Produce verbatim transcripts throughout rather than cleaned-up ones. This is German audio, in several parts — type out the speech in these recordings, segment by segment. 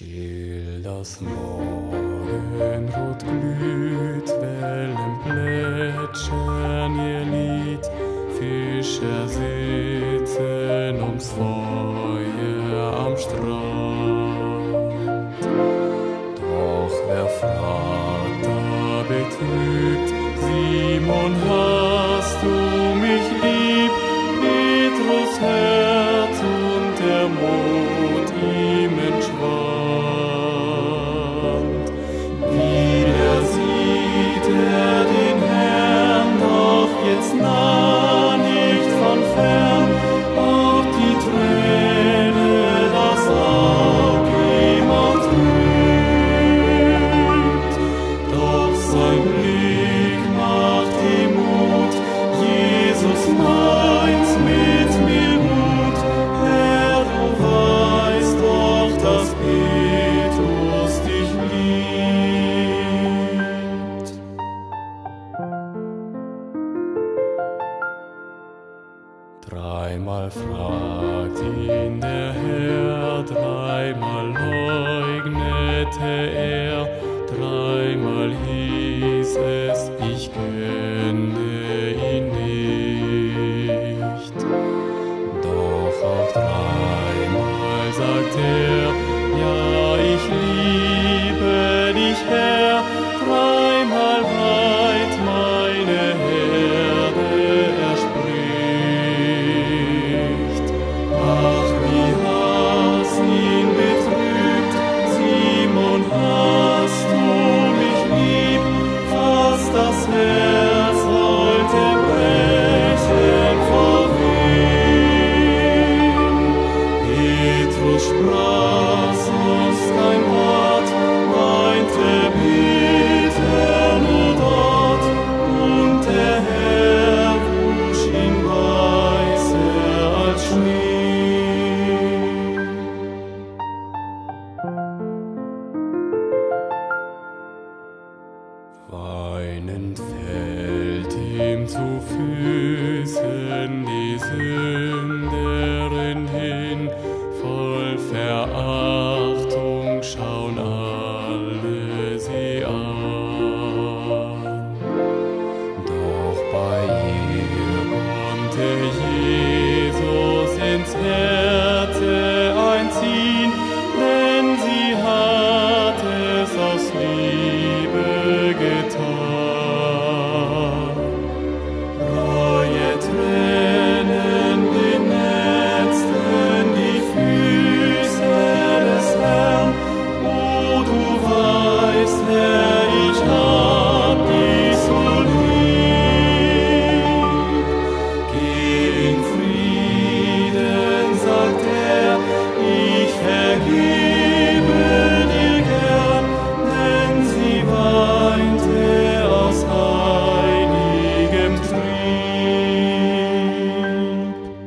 Still das Morgenrot glüht, Wellen plätschern ihr Lied, Fischer sitzen ums Feuer am Strand. Doch wer fragt, da betrübt, Simon, hast du mich lieb? Petrus Herz und der Mut ihm entschwand. Wieder sieht er den Herrn, doch jetzt nah, nicht von fern, auch die Träne das Aug ihm auch trübt. Doch sein Blick macht ihm Mut, Jesus meint's mit mir gut. Herr, du weißt doch, dass Petrus dich liebt. Dreimal fragt ihn der Herr, dreimal leugnete er, dreimal hieß es, ich kenne ihn nicht. Doch auch dreimal sagt er, ja, ich liebe dich, Herr, dreimal weit meine Herde er spricht. Ach, wie Hass ihn betrübt, Simon, hast du mich lieb, fast das Herz wollte brechen vor Wehen. Petrus sprach sonst kein Wort, weinte bitter nur dort, und der Herr wusch ihn weißer als Schnee. Weinend fällt ihm zu Füßen die Sünderin hin, voll Verachtung schauen alle sie an. Doch bei ihr konnte Jesus ins Herz einziehen, denn sie hat es aus Liebe getan. Reue Tränen benetzten die Füße des Herrn. O, du weißt, Herr, ich hab dich so lieb. Geh in Frieden, sagt er, ich vergebe dir gern, denn sie weinte aus heiligem Trieb.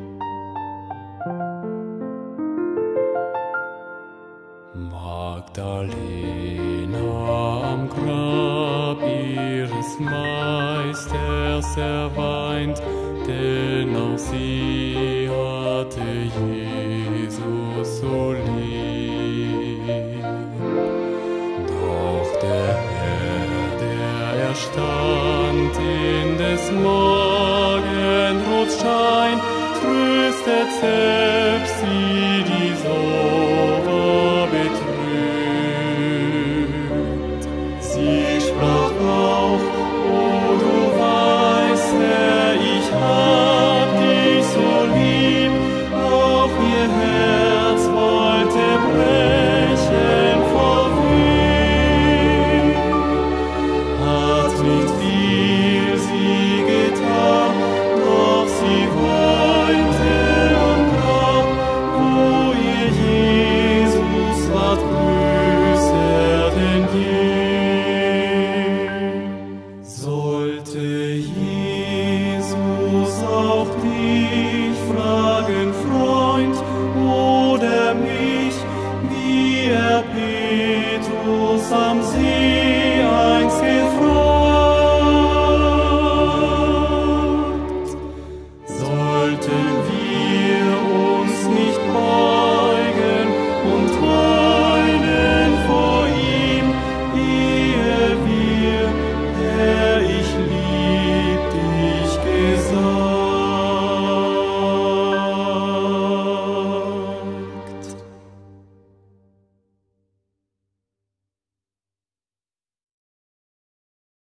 Magdalena am Grab ihres Meisters erweint, denn auch sie hatte Jesus so lieb. Doch der Herr, der erstand in des Morgenrots Schein, tröstet selbst sie